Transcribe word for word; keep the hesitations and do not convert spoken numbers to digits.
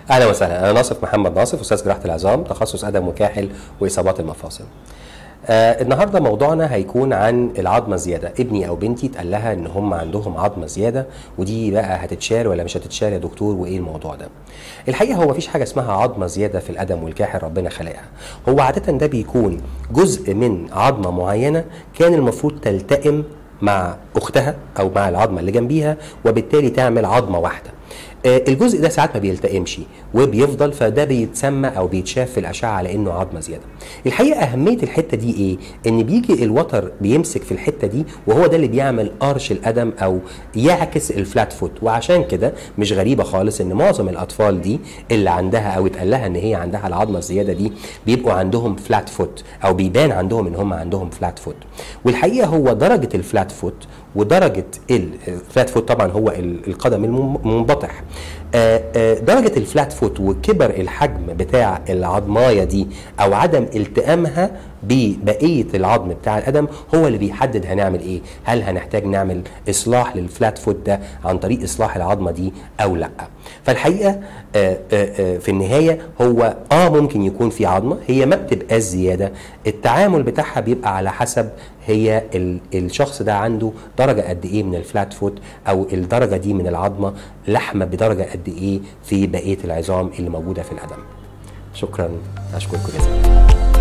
اهلا وسهلا، انا ناصف محمد ناصف، استاذ جراحه العظام، تخصص قدم وكاحل واصابات المفاصل. آه النهارده موضوعنا هيكون عن العظمه الزياده. ابني او بنتي اتقال لها ان هم عندهم عظمه زياده، ودي بقى هتتشال ولا مش هتتشال يا دكتور، وايه الموضوع ده؟ الحقيقه هو مفيش حاجه اسمها عظمه زياده في القدم والكاحل، ربنا خلقها. هو عاده ده بيكون جزء من عظمه معينه كان المفروض تلتئم مع اختها او مع العظمه اللي جنبيها، وبالتالي تعمل عظمه واحده. الجزء ده ساعات ما بيلتئمش وبيفضل، فده بيتسمى او بيتشاف في الاشعه على انه عظمه زياده. الحقيقه اهميه الحته دي ايه؟ ان بيجي الوتر بيمسك في الحته دي، وهو ده اللي بيعمل قرش القدم او يعكس الفلات فوت. وعشان كده مش غريبه خالص ان معظم الاطفال دي اللي عندها او اتقال لها ان هي عندها العظمه الزياده دي بيبقوا عندهم فلات فوت، او بيبان عندهم ان هم عندهم فلات فوت. والحقيقه هو درجه الفلات فوت ودرجه الفلات فوت طبعا هو القدم المنبطح. درجه الفلات فوت وكبر الحجم بتاع العظمايه دي او عدم التئامها ببقيه العظم بتاع القدم هو اللي بيحدد هنعمل ايه. هل هنحتاج نعمل اصلاح للفلات فوت ده عن طريق اصلاح العظمه دي او لا؟ فالحقيقه في النهايه هو اه ممكن يكون في عظمه هي ما بتبقاش زياده، التعامل بتاعها بيبقى على حسب هي الشخص ده عنده درجه قد ايه من الفلات فوت، او الدرجه دي من العظمه لحمه بدرجه قد ايه في بقيه العظام اللي موجوده في القدم. شكرا، اشكركم جزيلا.